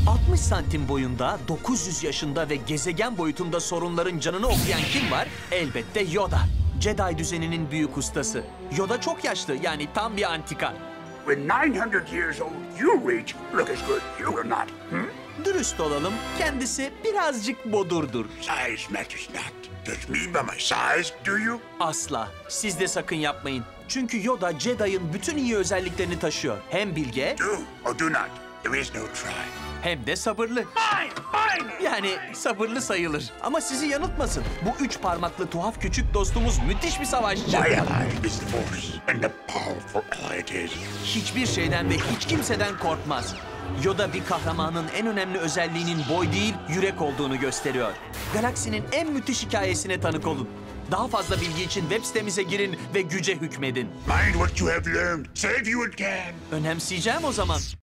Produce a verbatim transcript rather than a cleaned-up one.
altmış santim boyunda, dokuz yüz yaşında ve gezegen boyutunda sorunların canını okuyan kim var? Elbette Yoda. Jedi düzeninin büyük ustası. Yoda çok yaşlı, yani tam bir antika. When nine hundred years old you reach, look as good you will not. Hmm? Dürüst olalım, kendisi birazcık bodurdur. Size matters not. Judge me by my size, do you? Asla. Siz de sakın yapmayın. Çünkü Yoda, Jedi'ın bütün iyi özelliklerini taşıyor. Hem bilge, Do or do not. There is no try. hem de sabırlı. Fine, fine! Yani sabırlı sayılır. Ama sizi yanıltmasın. Bu üç parmaklı tuhaf küçük dostumuz müthiş bir savaşçı. My ally is the Force, and the powerful ally it is. Hiçbir şeyden ve hiç kimseden korkmaz. Yoda bir kahramanın en önemli özelliğinin boy değil, yürek olduğunu gösteriyor. Galaksinin en müthiş hikayesine tanık olun. Daha fazla bilgi için web sitemize girin ve güce hükmedin. Mind what you have learned. Save you again. Önemseyeceğim o zaman.